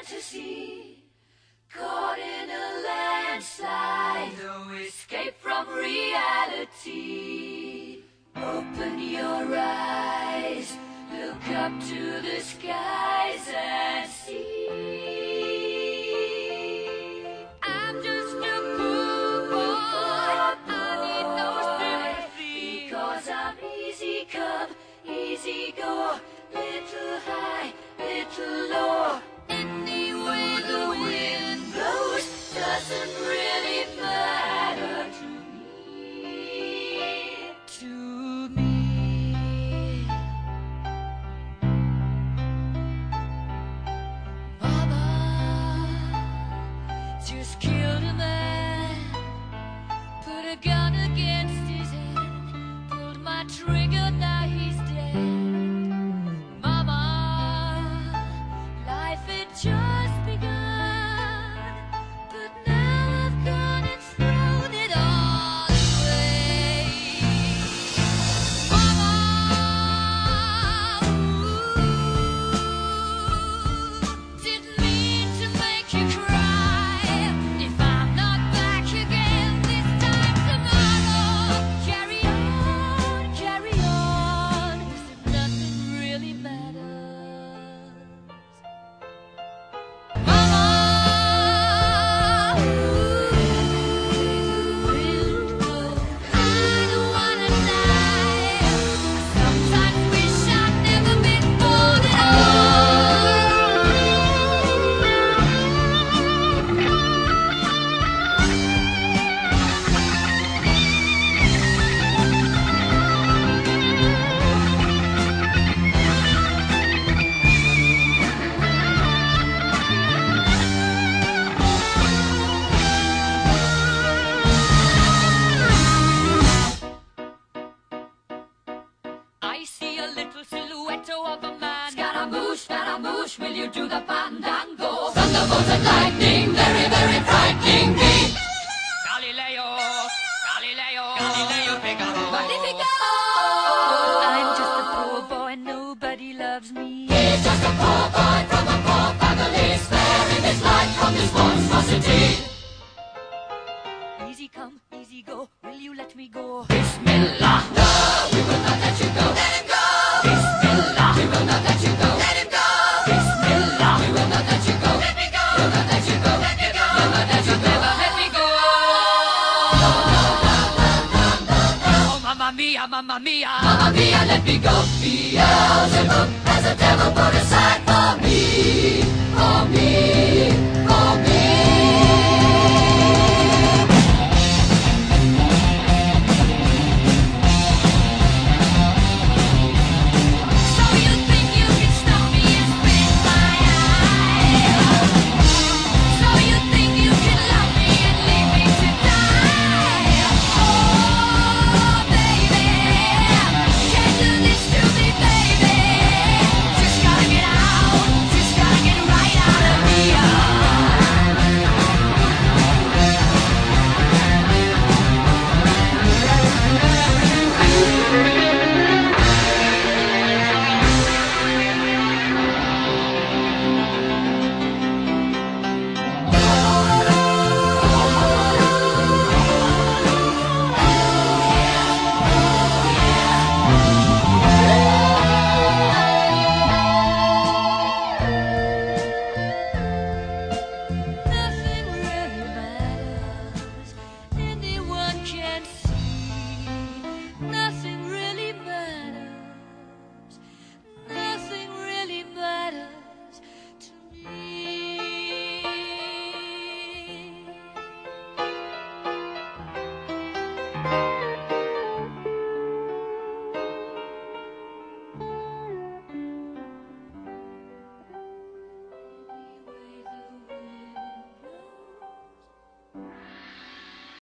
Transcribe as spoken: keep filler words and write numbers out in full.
fantasy, caught in a landslide, no escape from reality. Open your eyes, look up to the skies and see. I'm just a poor boy, I need no sympathy, because I'm easy come, easy go, little high, little low. Anyway the wind blows doesn't really matter to me, to me. Mama just killed a man, put a gun against his head, pulled my trigger, now he's dead. Mama, life had just begun, but now I've gone and thrown it all away. Mama, ooh, didn't mean to make you cry. If I'm not back again this time tomorrow, carry on, carry on, as if nothing really matters. Mama, ooh, wind blows, I don't wanna die. I sometimes wish I'd never been born at I see a little silhouette of a man. Scaramouche, Scaramouche, will you do the fandango? Thunderbolts and lightning, very, very frightening me. Galileo, Galileo, Galileo Figaro. Magnifico! I'm just a poor boy, nobody loves me. He's just a poor boy from a poor family, sparing his life from this monstrosity. Easy come, easy go, will you let me go? Bismillah, no, we will not let you go. Let him go! Bismillah, we will not let you go. Let him go! Bismillah, we will not let you go. Let me go! We'll not let you go. Let me go! We'll not let you go. Never let me go! No, no, no, no, no, no, no. Oh, mamma mia, mamma mia, mamma mia, let me go. Beelzebub has a devil put aside for me, for me.